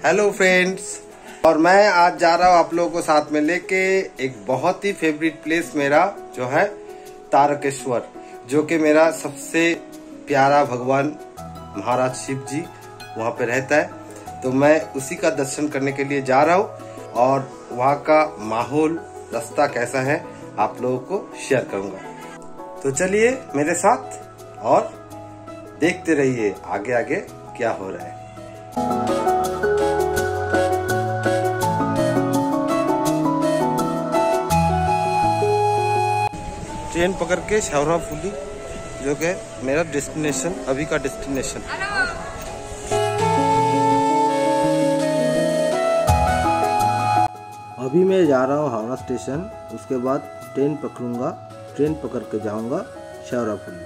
Hello friends, और मैं आज जा रहा हूँ आप लोगों को साथ में लेके एक बहुत ही फेवरेट प्लेस मेरा जो है तारकेश्वर, जो कि मेरा सबसे प्यारा भगवान महाराज शिव जी वहाँ पे रहता है। तो मैं उसी का दर्शन करने के लिए जा रहा हूँ और वहाँ का माहौल, रास्ता कैसा है आप लोगों को शेयर करूँगा। तो चलिए मेरे साथ और देखते रहिए आगे आगे क्या हो रहा है। ट्रेन पकड़ के शावराफुली, जो कि मेरा डेस्टिनेशन, अभी का डेस्टिनेशन। अभी मैं जा रहा हूँ हावड़ा स्टेशन, उसके बाद ट्रेन पकड़ूंगा, ट्रेन पकड़ के जाऊंगा शावराफुली।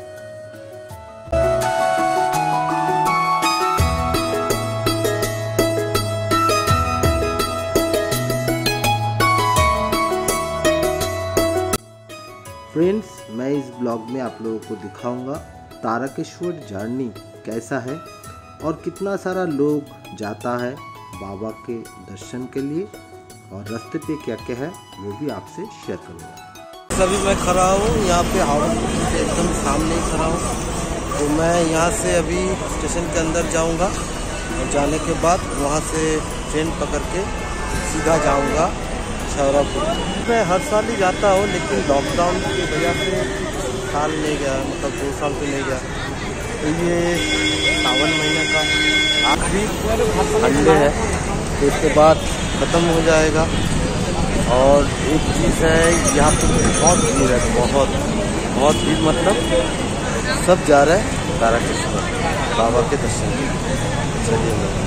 फ्रेंड्स, मैं इस ब्लॉग में आप लोगों को दिखाऊंगा तारकेश्वर जर्नी कैसा है और कितना सारा लोग जाता है बाबा के दर्शन के लिए, और रास्ते पे क्या क्या है वो भी आपसे शेयर करूंगा। अभी मैं खड़ा हूँ यहाँ पे हावड़ा स्टेशन के एकदम सामने ही खड़ा हूँ। तो मैं यहाँ से अभी स्टेशन के अंदर जाऊँगा और जाने के बाद वहाँ से ट्रेन पकड़ के सीधा जाऊँगा शावराफुली। मैं हर साल ही जाता हूँ, लेकिन लॉकडाउन की वजह से साल नहीं गया, मतलब 2 साल से नहीं गया। तो ये सावन महीने का आखिरी संडे है, तो इसके बाद ख़त्म हो जाएगा। और एक चीज़ है, यहाँ पे बहुत भीड़ है, बहुत भीड़, मतलब सब जा रहे हैं तारकेश्वर बाबा के दर्शन। चलिए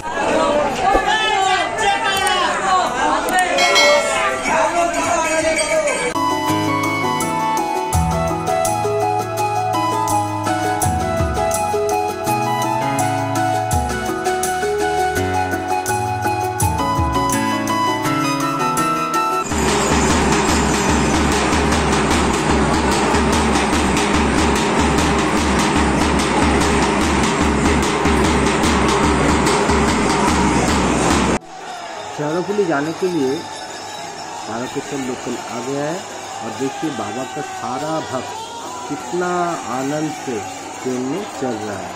शावराफुली जाने के लिए तारकेश्वर लोकल आ गया है। और देखिए बाबा का सारा भक्त कितना आनंद से ट्रेन में चल रहा है।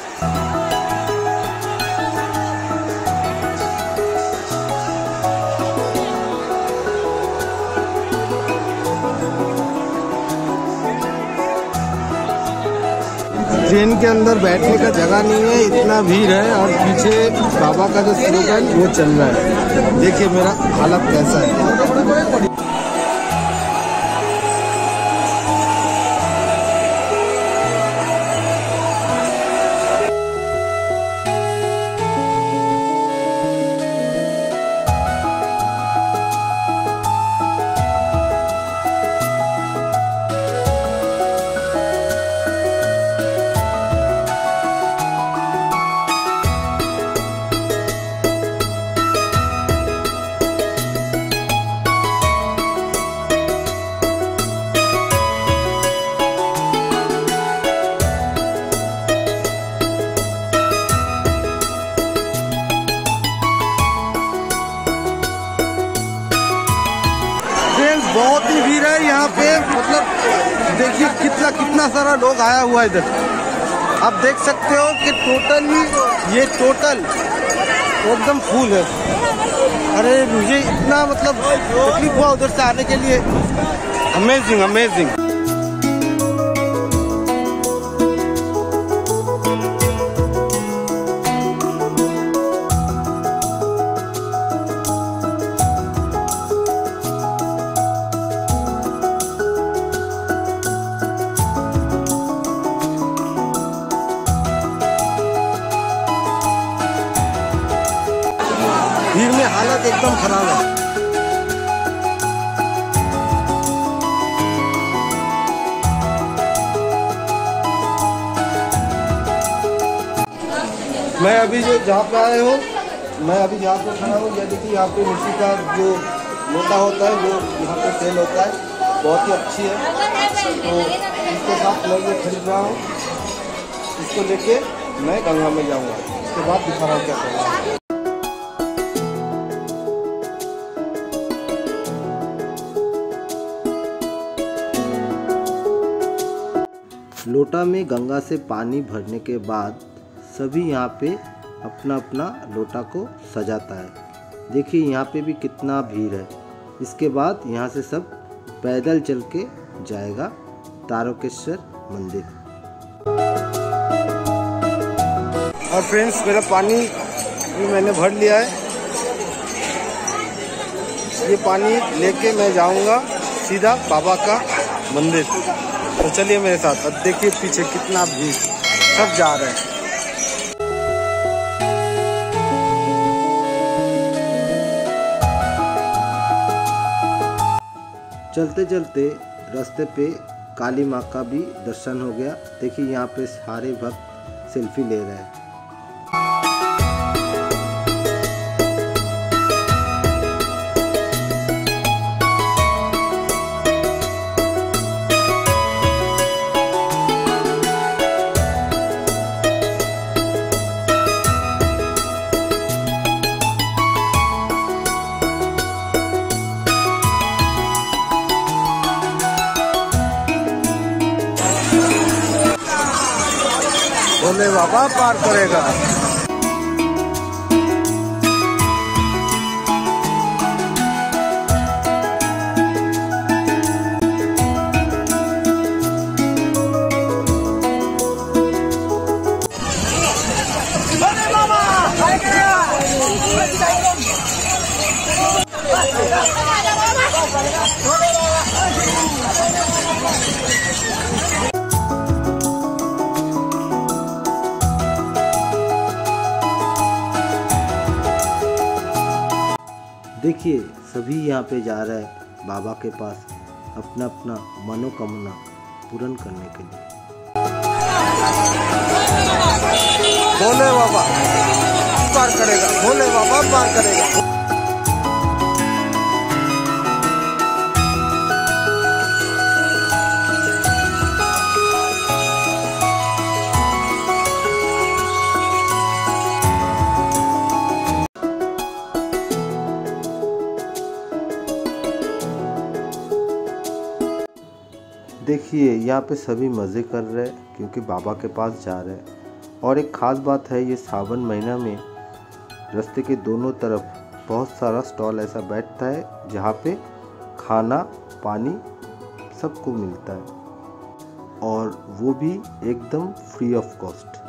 ट्रेन के अंदर बैठने का जगह नहीं है, इतना भीड़ है, और पीछे बाबा का जो स्लोगन वो चल रहा है। देखिए मेरा हालत कैसा है। बहुत ही भीड़ है यहाँ पे, मतलब देखिए कितना सारा लोग आया हुआ है इधर। आप देख सकते हो कि टोटल एकदम फुल है। अरे मुझे इतना मतलब तकलीफ हुआ उधर से आने के लिए। अमेजिंग। भीड़ में हालत एकदम खराब है। मैं अभी जो जहाँ पे आया हूँ, मैं अभी जहाँ पे खड़ा हूँ, ये देखिए यहाँ पे मिट्टी का जो लोटा होता है वो यहाँ पे सेल होता है, बहुत ही अच्छी है। तो इसके साथ मैं ये खरीद रहा हूँ, इसको लेके मैं गंगा में जाऊँगा, उसके बाद दिखा रहा हूँ क्या करूँगा। लोटा में गंगा से पानी भरने के बाद सभी यहाँ पे अपना अपना लोटा को सजाता है। देखिए यहाँ पे भी कितना भीड़ है। इसके बाद यहाँ से सब पैदल चल के जाएगा तारकेश्वर मंदिर। और फ्रेंड्स, मेरा पानी भी मैंने भर लिया है। ये पानी लेके मैं जाऊंगा सीधा बाबा का मंदिर। तो चलिए मेरे साथ। अब देखिए पीछे कितना भीड़, सब जा रहे हैं। चलते चलते रास्ते पे काली माँ का भी दर्शन हो गया। देखिए यहाँ पे सारे भक्त सेल्फी ले रहे हैं। भोले बाबा पार करेगा। देखिए सभी यहाँ पे जा रहे हैं बाबा के पास अपना अपना मनोकामना पूर्ण करने के लिए। भोले बाबा पार करेगा, भोले बाबा पार करेगा। देखिए यहाँ पे सभी मज़े कर रहे हैं क्योंकि बाबा के पास जा रहे हैं। और एक ख़ास बात है, ये सावन महीना में रास्ते के दोनों तरफ बहुत सारा स्टॉल ऐसा बैठता है जहाँ पे खाना पानी सबको मिलता है, और वो भी एकदम फ्री ऑफ कॉस्ट।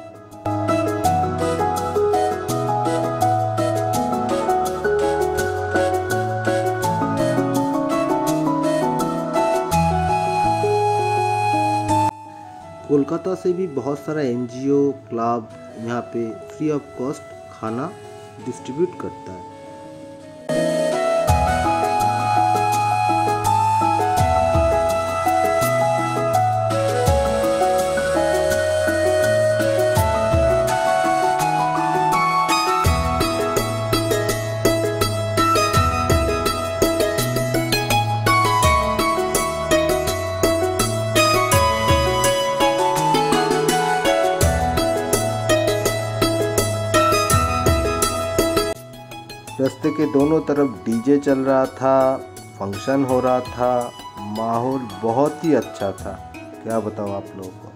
कोलकाता से भी बहुत सारा NGO क्लब यहाँ पे फ्री ऑफ कॉस्ट खाना डिस्ट्रीब्यूट करता है। रास्ते के दोनों तरफ डीजे चल रहा था, फंक्शन हो रहा था, माहौल बहुत ही अच्छा था। क्या बताऊँ आप लोगों को।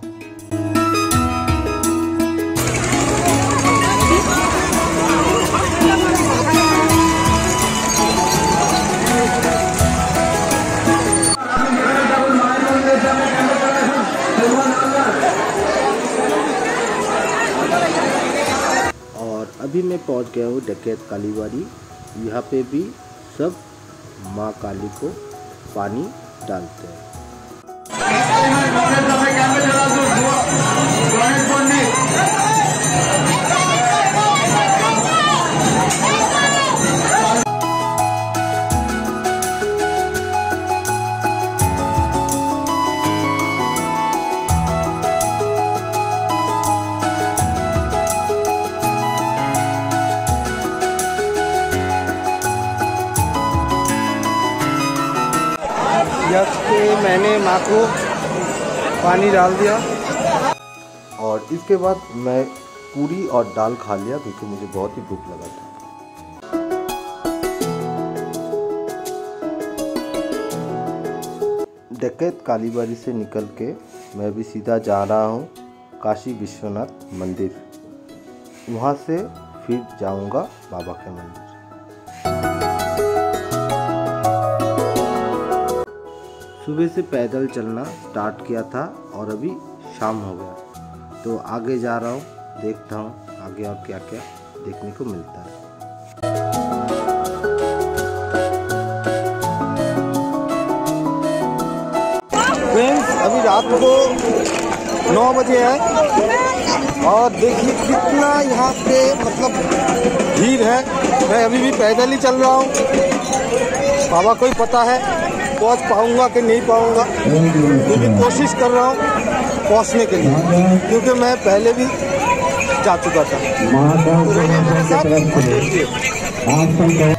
अभी मैं पहुंच गया हूँ डकैत कालीबाड़ी। यहाँ पे भी सब माँ काली को पानी डालते हैं। मैंने माँ को पानी डाल दिया और इसके बाद मैं पूरी और दाल खा लिया क्योंकि मुझे बहुत ही भूख लगा था। डकैत कालीबाड़ी से निकल के मैं भी सीधा जा रहा हूँ काशी विश्वनाथ मंदिर। वहाँ से फिर जाऊँगा बाबा के मंदिर। सुबह से पैदल चलना स्टार्ट किया था और अभी शाम हो गया, तो आगे जा रहा हूँ, देखता हूँ आगे और क्या क्या देखने को मिलता है। फ्रेंड्स, अभी रात को 9 बजे है और देखिए कितना यहाँ पे मतलब भीड़ है। मैं अभी भी पैदल ही चल रहा हूँ। बाबा को ही पता है पहुँच पाऊँगा कि नहीं पाऊँगा, क्योंकि कोशिश कर रहा हूँ पहुँचने के लिए, क्योंकि मैं पहले भी जा चुका था। तो रहिए मेरे साथ।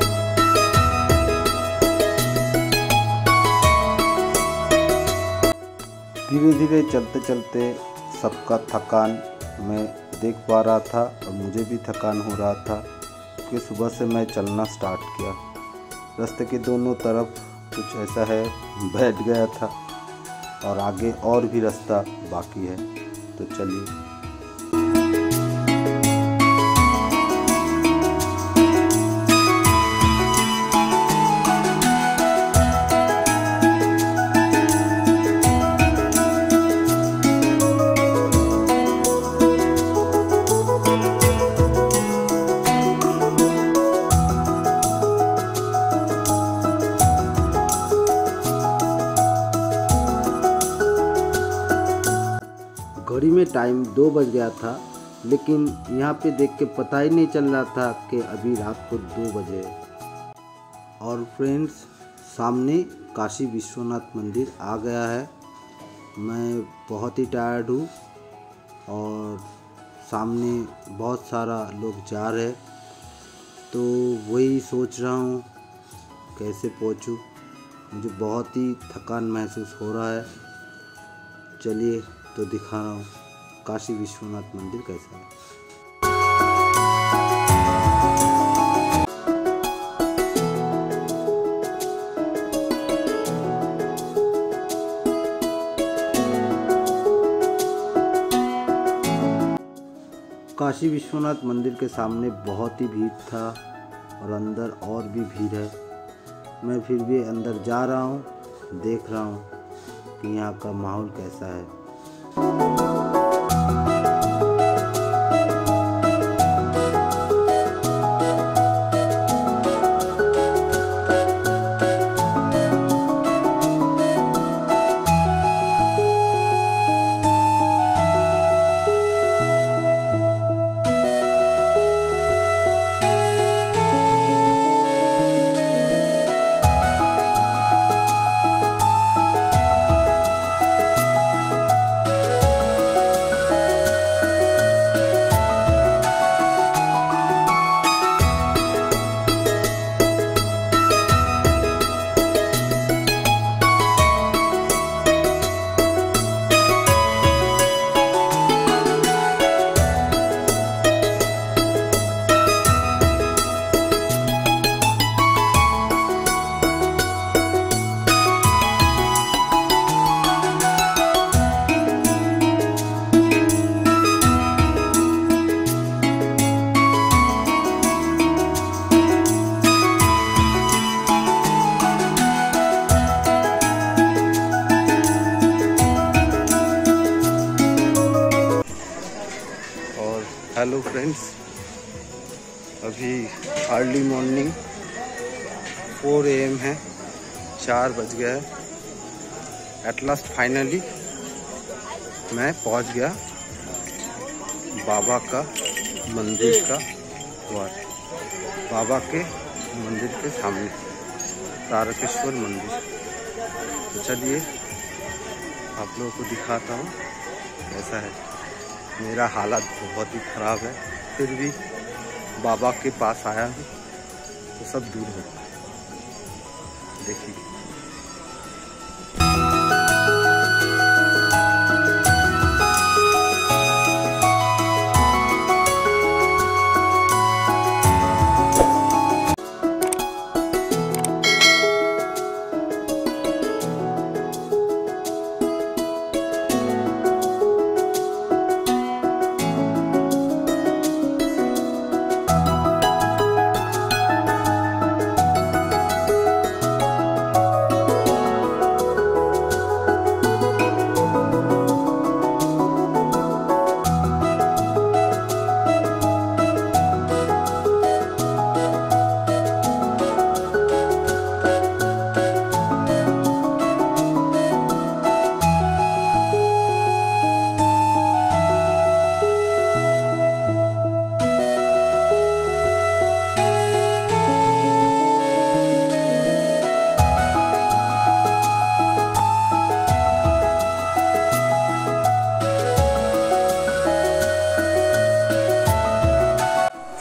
धीरे धीरे चलते चलते सबका थकान मैं देख पा रहा था और मुझे भी थकान हो रहा था, कि सुबह से मैं चलना स्टार्ट किया। रास्ते के दोनों तरफ कुछ ऐसा है, बैठ गया था और आगे और भी रास्ता बाकी है, तो चलिए। घड़ी में टाइम 2 बज गया था, लेकिन यहाँ पे देख के पता ही नहीं चल रहा था कि अभी रात को 2 बजे है। और फ्रेंड्स, सामने काशी विश्वनाथ मंदिर आ गया है। मैं बहुत ही टायर्ड हूँ और सामने बहुत सारा लोग जा रहे, तो वही सोच रहा हूँ कैसे पहुँचूँ। मुझे बहुत ही थकान महसूस हो रहा है। चलिए तो दिखा रहा हूँ काशी विश्वनाथ मंदिर कैसा है। काशी विश्वनाथ मंदिर के सामने बहुत ही भीड़ था और अंदर और भी भीड़ है। मैं फिर भी अंदर जा रहा हूँ, देख रहा हूँ कि यहाँ का माहौल कैसा है। हेलो फ्रेंड्स, अभी अर्ली मॉर्निंग 4 AM है, 4 बज गया है। एट लास्ट फाइनली मैं पहुंच गया बाबा का मंदिर का द्वार। बाबा के मंदिर के सामने तारकेश्वर मंदिर। तो चलिए आप लोगों को दिखाता हूँ कैसा है। मेरा हालत बहुत ही ख़राब है, फिर भी बाबा के पास आया हूँ तो सब दूर हो। देखिए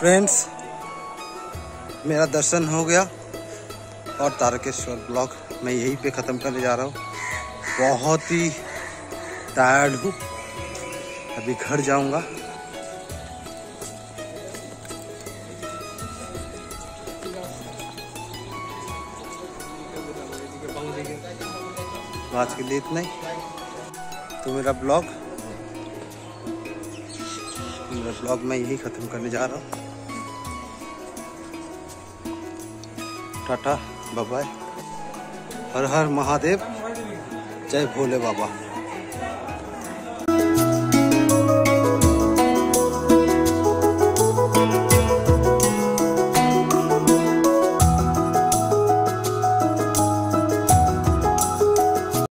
फ्रेंड्स, मेरा दर्शन हो गया और तारकेश्वर ब्लॉग मैं यहीं पे ख़त्म करने जा रहा हूँ। बहुत ही टायर्ड हूँ, अभी घर जाऊँगा। आज के लिए इतना ही। तो मेरा ब्लॉग मैं यही ख़त्म करने जा रहा हूँ। टाटा, बाय बाय, हर हर महादेव, जय भोले बाबा।